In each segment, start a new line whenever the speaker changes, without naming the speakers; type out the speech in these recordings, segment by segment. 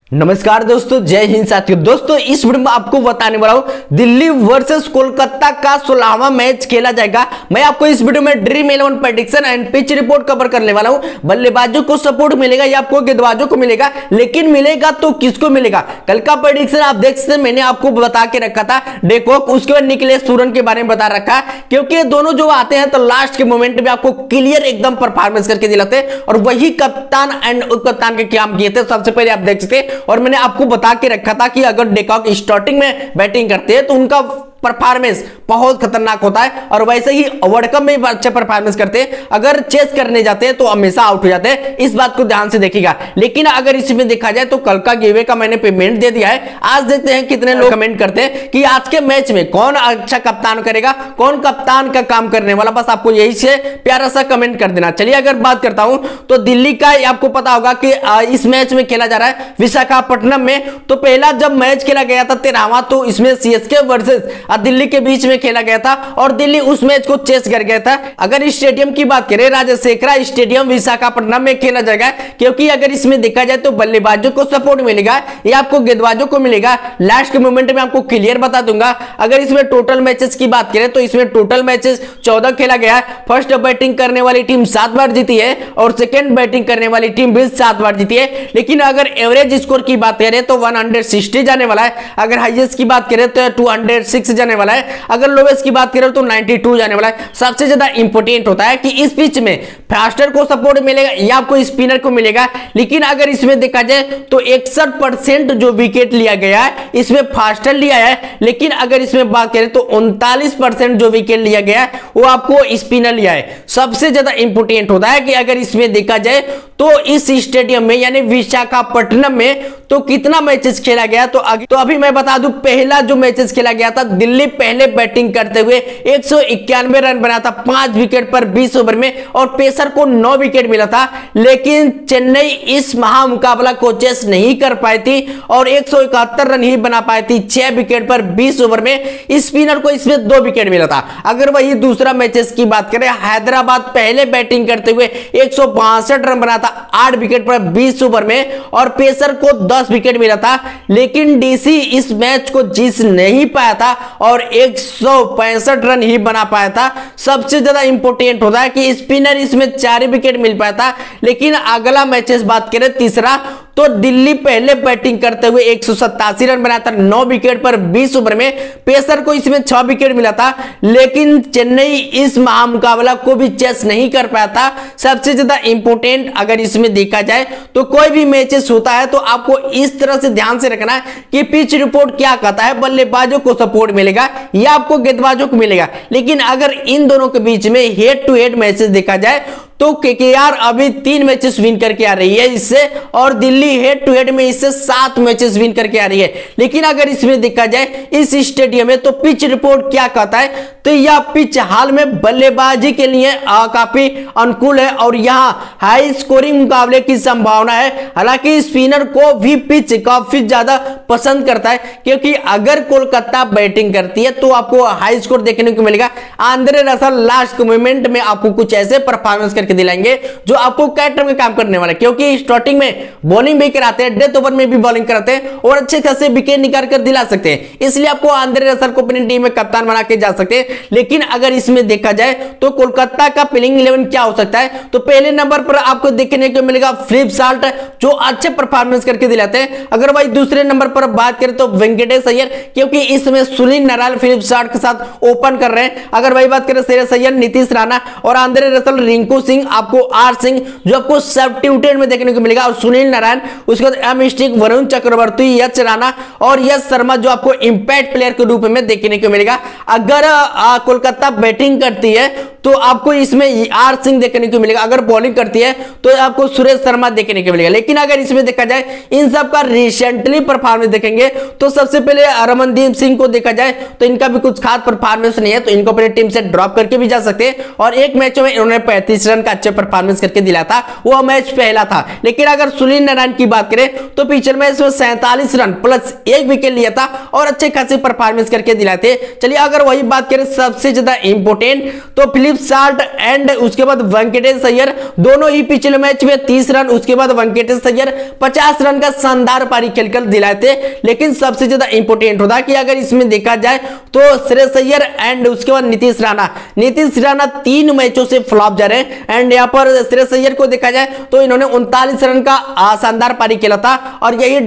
नमस्कार दोस्तों, जय हिंद साथियों। दोस्तों इस वीडियो में आपको बताने वाला हूं दिल्ली वर्सेस कोलकाता का 16वां मैच खेला जाएगा। मैं आपको इस वीडियो में dream 11 prediction and pitch report cover करने वाला हूं। बल्लेबाजों को सपोर्ट मिलेगा या आपको गेंदबाजों को मिलेगा, लेकिन मिलेगा तो किसको मिलेगा। कल का प्रेडिक्शन आप देख सकते हैं, मैंने आपको बता के रखा था डेकॉक, उसके बाद निकलेश पूरन के बारे में बता रखा, क्योंकि दोनों जो आते हैं तो लास्ट के मोमेंट में आपको क्लियर एकदम परफॉर्मेंस करके दिलाते हैं, और वही कप्तान एंड उप कप्तान के काम किए थे। सबसे पहले आप देख सकते हैं, और मैंने आपको बता के रखा था कि अगर डेकॉक स्टार्टिंग में बैटिंग करते हैं तो उनका परफॉर्मेंस बहुत खतरनाक होता है, और वैसे ही वर्ल्ड कप में अच्छा परफॉर्मेंस करते हैं। अगर चेस करने जाते हैं तो हमेशा आउट हो जाते हैं, इस बात को ध्यान से देखिएगा। लेकिन अगर इसमें देखा जाए तो कल का गिवे का मैंने पेमेंट दे दिया है। आज देखते हैं कितने लोग कमेंट करते हैं कि आज के मैच में कौन अच्छा कप्तान करेगा, कौन कप्तान का काम करने वाला। बस आपको यही से प्यारा सा कमेंट कर देना। चलिए अगर बात करता हूं तो दिल्ली का आपको पता होगा कि इस मैच में खेला जा रहा है विशाखापट्टनम में। तो पहला जब मैच खेला गया था 13वां, तो इसमें सीएसके वर्सेस दिल्ली के बीच में खेला गया था, और दिल्ली उस मैच को चेस कर गया था। अगर स्टेडियम की बात करें, राजशेखरा स्टेडियम विशाखापट्टनम में खेला जाएगा, क्योंकि अगर इसमें देखा जाए तो बल्लेबाजों को सपोर्ट मिलेगा या आपको गेंदबाजों को मिलेगा, लास्ट के मोमेंट में आपको क्लियर बता दूंगा। अगर इसमें टोटल मैचेस की बात करें तो इसमें टोटल मैचेस 14 खेला गया है। फर्स्ट बैटिंग करने वाली टीम 7 बार जीती है, और सेकेंड बैटिंग करने वाली टीम भी 7 बार जीती है। लेकिन अगर एवरेज स्कोर की बात करें तो 160 जाने वाला है। अगर हाईएस्ट की बात करें तो 206 जाने वाला है। अगर लोवेस्ट की बात करें तो 92 जाने वाला है। सबसे ज्यादा इंपोर्टेंट होता है कि इस पिच में फास्टर को सपोर्ट मिलेगा या आपको स्पिनर को मिलेगा। लेकिन अगर इसमें देखा जाए तो 61% जो विकेट लिया गया है इसमें फास्टर लिया है, लेकिन अगर इसमें बात करें तो 39% जो विकेट लिया गया है वो आपको स्पिनर लिया है। सबसे ज्यादा इंपोर्टेंट होता है कि अगर इसमें देखा जाए तो इस स्टेडियम में यानी विशाखापट्टनम में तो कितना मैचेस खेला गया। तो अभी मैं बता दूं, पहला जो मैचेस खेला गया था, दिल्ली पहले बैटिंग करते हुए 191 रन बना था 5 विकेट पर 20 ओवर में, और पेसर को 9 विकेट मिला था। लेकिन चेन्नई इस महामुकाबला को चेस नहीं कर पाई थी और 171 रन ही बना पाई थी 6 विकेट पर 20 ओवर में। स्पिनर को इसमें 2 विकेट मिला था। अगर वही दूसरा मैचेस की बात करें, हैदराबाद पहले बैटिंग करते हुए 162 रन बना था 8 विकेट पर 20 ओवर में, और पेसर को 10 विकेट मिला था। लेकिन डीसी इस मैच को जीत नहीं पाया था और 165 रन ही बना पाया था। सबसे ज्यादा इंपोर्टेंट होता है कि स्पिनर इसमें 4 विकेट मिल पाया था। लेकिन अगला मैचेस बात करें तीसरा, तो दिल्ली पहले बैटिंग करते हुए 187 रन बनाया था 9 विकेट पर 20 ओवर में, पेसर को इसमें 6 विकेट मिला था। लेकिन चेन्नई इस महामुकाबला को भी चेस नहीं कर पाया था। सबसे ज्यादा इंपोर्टेंट अगर इसमें देखा जाए तो कोई भी मैचेस होता है तो आपको इस तरह से ध्यान से रखना है कि पिच रिपोर्ट क्या कहता है, बल्लेबाजों को सपोर्ट मिलेगा या आपको गेंदबाजों को मिलेगा। लेकिन अगर इन दोनों के बीच में हेड टू हेड मैचेस देखा जाए तो केकेआर अभी 3 मैचेस विन करके आ रही है इससे, और दिल्ली हेड टू हेड में इससे 7 मैचेस विन करके आ रही है। लेकिन अगर इसमें देखा जाए इस स्टेडियम में तो पिच रिपोर्ट क्या कहता है, तो यह पिच हाल में बल्लेबाजी के लिए काफी अनुकूल है और यहां हाई स्कोरिंग मुकाबले की संभावना है। हालांकि स्पिनर को भी पिच काफी ज्यादा पसंद करता है, क्योंकि अगर कोलकाता बैटिंग करती है तो आपको हाई स्कोर देखने को मिलेगा। आंद्रे रसल लास्ट मोमेंट में आपको कुछ ऐसे परफॉर्मेंस के दिलाएंगे जो आपको कैरेक्टर में काम करने वाला है, क्योंकि स्टार्टिंग में बॉलिंग भी कराते हैं, डेथ ओवर में भी बॉलिंग कराते हैं और अच्छे खासे विकेट निकाल कर दिला सकते हैं। इसलिए आपको आंद्रे रसल को अपनी टीम में कप्तान बना के जा सकते हैं। लेकिन अगर इसमें देखा जाए तो कोलकाता का प्लेइंग 11 क्या हो सकता है, तो पहले नंबर पर आपको देखने को मिलेगा फिलिप साल्ट, जो अच्छे परफॉर्मेंस करके दिलाते हैं। अगर भाई दूसरे नंबर पर बात करें तो वेंकटेश अय्यर, क्योंकि इसमें सुनील नारायण फिलिप साल्ट के साथ ओपन कर रहे हैं। अगर भाई बात करें श्रेयस अय्यर, नीतीश राणा और आंद्रे रसल, रिंकू सिंह, आपको आर सिंह जो आपको सब्स्टिट्यूटेड में देखने को मिलेगा, और सुनील नारायण, उसके बाद एम स्टिक, वरुण चक्रवर्ती, यश राणा और यश शर्मा जो आपको इंपैक्ट प्लेयर के रूप में देखने को मिलेगा। अगर कोलकाता बैटिंग करती है तो आपको इसमें आर सिंह देखने को मिलेगा। अगर बॉलिंग करती है तो आपको सुरेश शर्मा देखने को मिलेगा। लेकिन अगर इसमें देखा जाए इन सब का रिसेंटली परफॉर्मेंस देखेंगे तो सबसे पहले रमनदीप सिंह को देखा जाए तो इनका भी कुछ खास परफॉर्मेंस नहीं है, तो इनको अपनी टीम से ड्रॉप करके भी जा सकते हैं। और एक मैच में इन्होंने 35 रन का अच्छे परफॉर्मेंस करके दिला था, वो मैच पहला था। लेकिन अगर सुनील नारायण की बात करें तो पिछले मैच में 47 रन प्लस 1 विकेट लिया था और अच्छे खासे परफॉर्मेंस करके दिलाए थे। चलिए अगर वही बात करें सबसे ज्यादा इंपोर्टेंट, तो फिलिप साल्ट एंड उसके बाद वेंकटेश अय्यर दोनों ही पिछले मैच में 30 रन, उसके बाद वेंकटेश अय्यर 50 रन का शानदार पारी खेलकर दिलाए थे। लेकिन सबसे ज्यादा इंपोर्टेंट होता कि अगर इसमें देखा जाए तो श्रेयस अय्यर एंड उसके बाद नीतीश राणा 3 मैचों से फ्लॉप जा रहे हैं। एंड यहां पर श्रेयस अय्यर को देखा जाए तो इन्होंने 39 रन का शानदार पारी खेला था और यही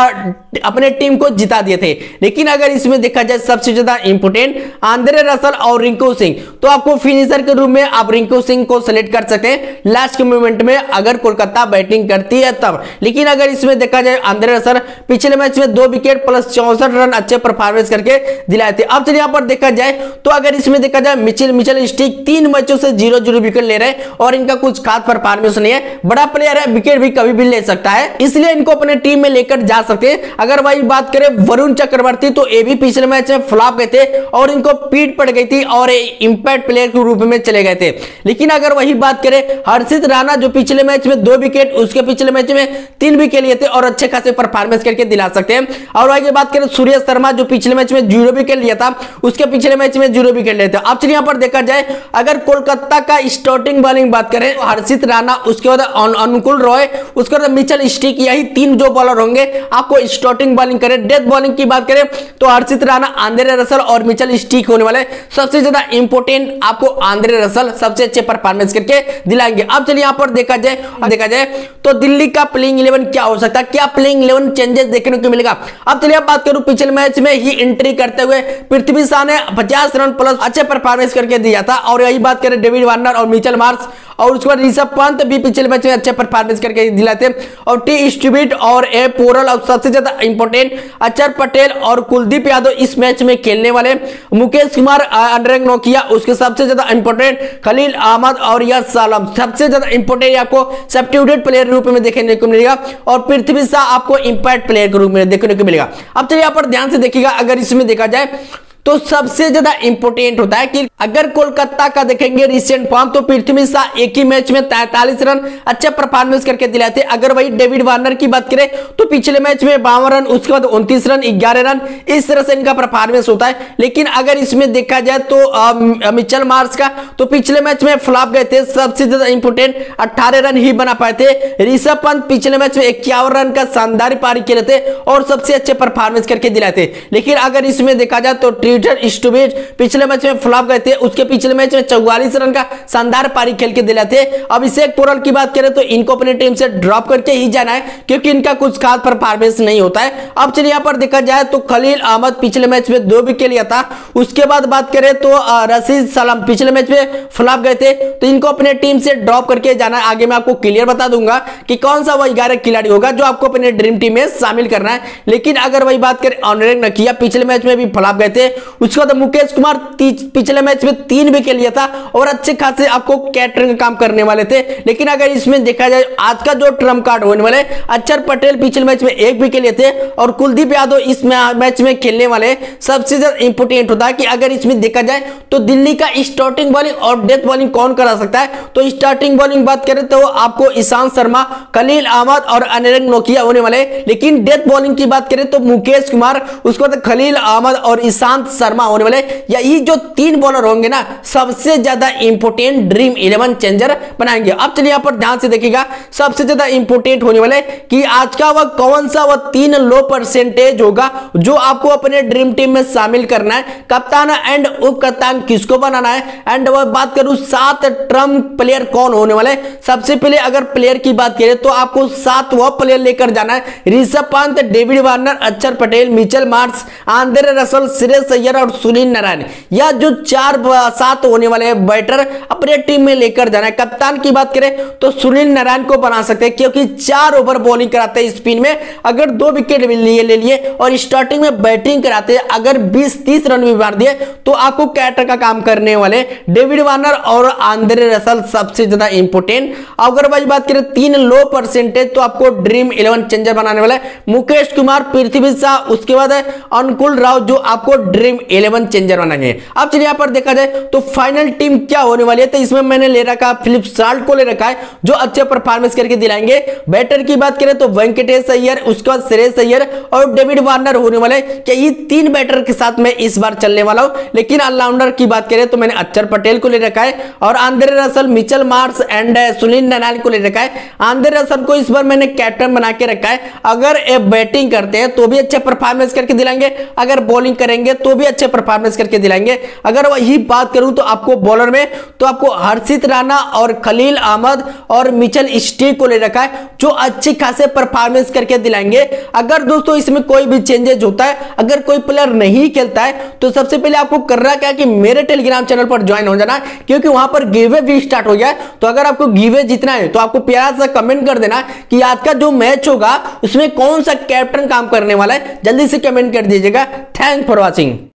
अपने टीम को जिता दिए थे। लेकिन अगर इसमें देखा जाए सबसे ज्यादा इंपोर्टेंट आंद्रे रसल और रिंकू सिंह, तो आपको फिनिशर के रूप में आप रिंकू सिंह को सेलेक्ट कर सकते हैं लास्ट के मोमेंट में अगर कोलकाता बैटिंग करती है तब। लेकिन अगर इसमें देखा जाए आंद्रे रसल पिछले मैच में 2 विकेट प्लस 64 रन अच्छे परफॉर्मेंस करके दिलाए थे। अब चलिए यहां पर देखा जाए तो अगर इसमें देखा जाए मिचेल स्टिक 3 मैचों से 0-0 विकेट ले रहे हैं और इनका कुछ खास परफॉर्मेंस नहीं है। बड़ा प्लेयर है, विकेट भी कभी भी ले सकता है, इसलिए इनको अपने टीम में लेकर जा सकते हैं। अगर वही बात करें वरुण चक्रवर्ती, तो ये भी पिछले मैच में फ्लॉप गए थे और इनको पीठ पड़ गई थी और इंपैक्ट प्लेयर के रूप में चले गए थे। लेकिन अगर वही बात करें हर्षित राणा, जो पिछले मैच में 2 विकेट, उसके पिछले मैच में 3 विकेट लिए थे और अच्छे खासे परफॉर्मेंस करके दिला सकते हैं। और वही बात करें सूर्य शर्मा, जो पिछले मैच में 0 विकेट लिया था, उसके पिछले मैच में 0 विकेट लिए थे। अब चलिए यहां पर देखा जाए अगर कोलकाता का स्टार्टिंग बॉलिंग बात करें तो हर्षित राणा, उसके बाद अनुकूल रॉय, उसके बाद मिचेल स्टिक, यही 3 जो बॉलर होंगे आपको स्टार्टिंग बॉलिंग करें। डेथ बॉलिंग की बात करें तो हर्षित राणा, आंद्रे रसल और मिचेल स्टिक होने वाले। सबसे ज्यादा इंपोर्टेंट आपको आंद्रे रसल सबसे अच्छे परफॉर्मेंस करके दिलाएंगे। अब चलिए यहां पर देखा जाए तो दिल्ली का प्लेइंग 11 क्या हो सकता है, क्या प्लेइंग 11 चेंजेस देखने को मिलेगा। अब चलिए बात करूं पिछले मैच में ही एंट्री करते हुए पृथ्वी शॉ ने 50 रन प्लस अच्छे परफॉर्मेंस करके दिया था। और यही बात करें डेविड वार्नर और मिचेल मार्श, और उसके बाद ऋषभ पंत भी पिछले मैच में अच्छे परफॉर्मेंस करके दिलाए थे। और टी स्टुबिट और ए पोरल, और सबसे ज्यादा इंपोर्टेंट अक्षर पटेल और कुलदीप यादव इस मैच में खेलने वाले। मुकेश कुमार, अनुराग नोकिया, उसके सबसे ज्यादा इंपोर्टेंट खलील अहमद और यश आलम, सबसे ज्यादा इंपोर्टेंट आपको सब्स्टिट्यूटेड प्लेयर रूप में देखने को मिलेगा। और पृथ्वी शॉ आपको इंपैक्ट प्लेयर के रूप में देखने को मिलेगा। अब चलिए यहाँ पर ध्यान से देखिएगा, अगर इसमें देखा जाए तो सबसे ज्यादा इंपोर्टेंट होता है कि अगर कोलकाता का देखेंगे रिसेंट फॉर्म, तो पृथ्वी शॉ एक ही मैच में 43 रन अच्छे परफॉर्मेंस करके दिलाए थे। अगर वही डेविड वार्नर की बात करें तो पिछले मैच में 52 रन, उसके बाद 29 रन, 11 रन, इस तरह से इनका परफॉर्मेंस होता है। लेकिन अगर इसमें देखा जाए तो मिचेल मार्श का तो पिछले मैच में फ्लॉप गए थे, सबसे ज्यादा इंपोर्टेंट 18 रन ही बना पाए थे। ऋषभ पंत पिछले मैच में 51 रन का शानदार पारी खेले थे और सबसे अच्छे परफॉर्मेंस करके दिलाए थे। लेकिन अगर इसमें देखा जाए तो स्टुबिट पिछले मैच में फ्लॉप गए थे, उसके पिछले मैच में 44 रन का शानदार पारी खेल के दिलाए थे। अभिषेक पोरल की बात करें तो इनको अपनी टीम से ड्रॉप करके ही जाना है क्योंकि इनका कुछ खास परफॉर्मेंस नहीं होता है। अब चलिए यहां पर देखा जाए तो खलील अहमद पिछले मैच में 2 विकेट लिया था। उसके बाद बात करें तो रशीद सलाम पिछले मैच में फ्लॉप गए थे, तो इनको अपने टीम से ड्रॉप करके जाना है। आगे मैं आपको क्लियर बता दूंगा कि कौन सा वो 11 खिलाड़ी होगा जो आपको अपने ड्रीम टीम में शामिल करना है। लेकिन अगर वही बात करें अनुराग नकिया पिछले मैच में भी फ्लॉप गए थे। उसके बाद मुकेश कुमार पिछले मैच में 3 विकेट लिया था और अच्छे खासे आपको कैटरिंग का काम करने वाले थे। लेकिन अगर इसमें देखा जाए आज का जो ट्रम्प कार्ड होने वाले, अक्षर पटेल पिछले मैच में 1 विकेट लिए थे और कुलदीप यादव इस मैच में खेलने वाले। सबसे ज्यादा इंपोर्टेंट होता है कि अगर इसमें देखा जाए तो दिल्ली का स्टार्टिंग बॉलिंग और डेथ बॉलिंग कौन करा सकता है, तो स्टार्टिंग बॉलिंग बात करें तो आपको ईशांत शर्मा, खलील अहमद और अनुराग नोकिया होने वाले। लेकिन डेथ बॉलिंग की बात करें तो मुकेश कुमार, उसके बाद खलील अहमद और ईशांत शर्मा होने वाले। यही जो 3 बॉलर होंगे ना सबसे ज्यादा इंपोर्टेंट ड्रीम 11 चेंजर बनाएंगे। अब चलिए यहां पर ध्यान से देखिएगा, सबसे ज्यादा इंपोर्टेंट होने वाले कि आज का वह कौन सा वह 3 लो परसेंटेज होगा जो आपको अपने ड्रीम टीम में शामिल करना है। कप्तान एंड उप कप्तान किसको बनाना है, एंड वह बात करूं 7 ट्रम्प प्लेयर कौन होने वाले। सबसे पहले अगर प्लेयर की बात करें तो आपको 7 वह प्लेयर लेकर जाना है। Rishabh Pant, David Warner, Axar Patel, Mitchell Marsh, Andre Russell, Shreyas Iyer और सुनील नारायण। यह जो 4-7 होने वाले बैटर अपने टीम में लेकर जाना है। कप्तान की बात करें तो सुनील नारायण को बना सकते हैं क्योंकि 4 ओवर बॉलिंग कराते हैं स्पिन में, अगर 2 विकेट ले लिए और स्टार्टिंग में बैटिंग कराते हैं, अगर 20-30 रन भी मार दिए तो आपको कैटर का काम करने वाले डेविड वार्नर और आंद्रे रसल सबसे ज्यादा इंपोर्टेंट। अगर वही बात करें 3 लो परसेंटेज तो आपको ड्रीम 11 चेंजर बनाने वाला है मुकेश कुमार, पृथ्वी शॉ, उसके बाद अनुकूल राव जो आपको ड्रीम ड्रीम 11 चेंजर बनाएंगे। अब चलिए यहाँ पर देखा जाए तो फाइनल टीम क्या होने वाली है, तो इसमें मैंने ले रखा फिलिप साल्ट को ले रखा है जो अच्छे परफॉर्मेंस करके दिलाएंगे। बैटर की बात करें तो वेंकटेश अय्यर, उसके बाद श्रेयस अय्यर और डेविड वार्नर होने वाले। क्या ये 3 बैटर के साथ मैं इस बार चलने वाला हूं। लेकिन ऑलराउंडर की बात करें तो मैंने अक्षर पटेल को ले रखा है और Andre Russell, Mitchell Marsh and Sunil Narayan को ले रखा है। आंद्रे रसल को इस बार मैंने कैप्टन बना के रखा है। अगर ये बैटिंग करते हैं तो भी अच्छे परफॉर्मेंस करके दिलाएंगे, अगर बॉलिंग करेंगे तो भी अच्छे परफॉर्मेंस करके दिलाएंगे। अगर वही बात करूं तो आपको बॉलर में तो आपको हर्षित राणा और खलील अहमद और मिचेल स्टीक को ले रखा है जो अच्छी खासे परफॉर्मेंस करके दिलाएंगे। अगर दोस्तों इसमें कोई भी चेंजेस होता है, अगर कोई प्लेयर नहीं खेलता है तो सबसे पहले आपको करना क्या कि मेरे टेलीग्राम चैनल पर ज्वाइन हो जाना, क्योंकि वहां पर गिवअवे भी स्टार्ट हो गया है। तो अगर आपको गिवअवे जीतना है तो आपको प्यारा सा कमेंट कर देना कि आज का जो मैच होगा उसमें कौन सा कैप्टन काम करने वाला है, जल्दी से कमेंट कर दीजिएगा। Thanks for watching.